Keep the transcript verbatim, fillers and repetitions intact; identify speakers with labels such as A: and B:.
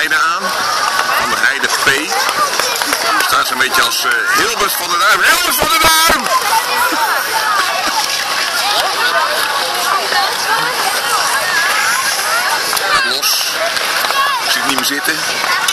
A: Heide aan. Van de Heide P. Staat zo'n beetje als uh, Hilbert van der Duim. Hilbert van der Duim! Gaat los. Ik zie het niet meer zitten.